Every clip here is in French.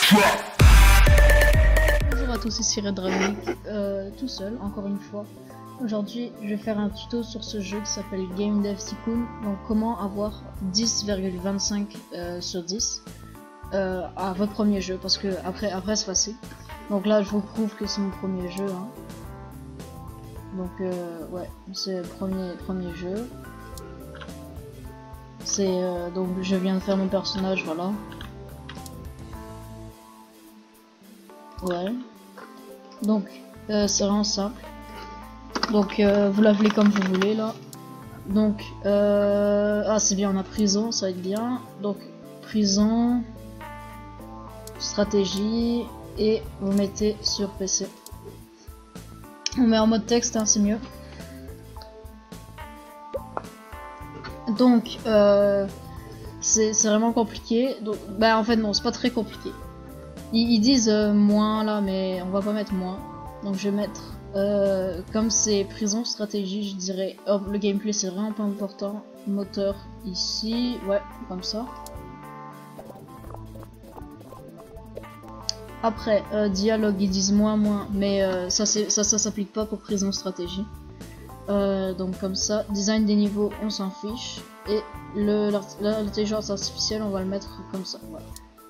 Bonjour à tous, ici Red Dragon, tout seul, encore une fois. Aujourd'hui, je vais faire un tuto sur ce jeu qui s'appelle Game Dev Tycoon. Donc, comment avoir 10,25 sur 10 à votre premier jeu, parce que après c'est facile. Donc là, je vous prouve que c'est mon premier jeu. Hein. Donc, ouais, c'est le premier jeu. C'est donc je viens de faire mon personnage, voilà. Ouais. Donc, c'est vraiment simple. Donc, vous l'appelez comme vous voulez là. Donc, ah c'est bien, on a prison, ça va être bien. Donc, prison, stratégie, et vous mettez sur PC. On met en mode texte, hein, c'est mieux. Donc, c'est vraiment compliqué. Donc, bah en fait non, c'est pas très compliqué. Ils disent moins là, mais on va pas mettre moins. Donc je vais mettre, comme c'est prison stratégie, je dirais, oh, le gameplay c'est vraiment pas important. Moteur ici, ouais, comme ça. Après, dialogue, ils disent moins, mais ça s'applique pas pour prison stratégie. Donc comme ça, design des niveaux, on s'en fiche. Et l'intelligence artificielle, on va le mettre comme ça, voilà.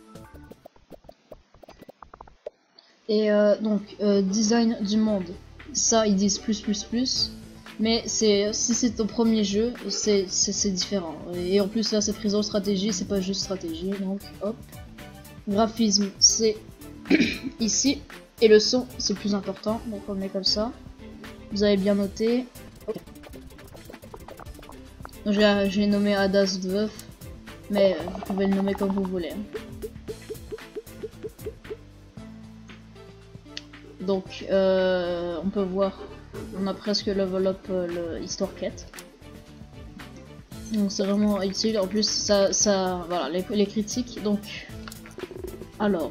Et donc, design du monde, ça ils disent plus, mais si c'est ton premier jeu, c'est différent. Et en plus là c'est prison stratégie, c'est pas juste stratégie, donc hop. Graphisme, c'est ici, et le son c'est plus important, donc on le met comme ça. Vous avez bien noté. J'ai nommé Hadas Dveuf, mais vous pouvez le nommer comme vous voulez. Donc, on peut voir, on a presque level up le histoire quête. Donc c'est vraiment utile. En plus, ça voilà, les critiques. Donc, alors,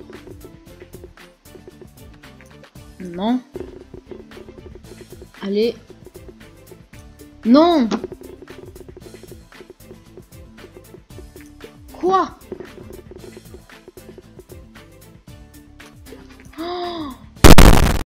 non, allez, non, quoi?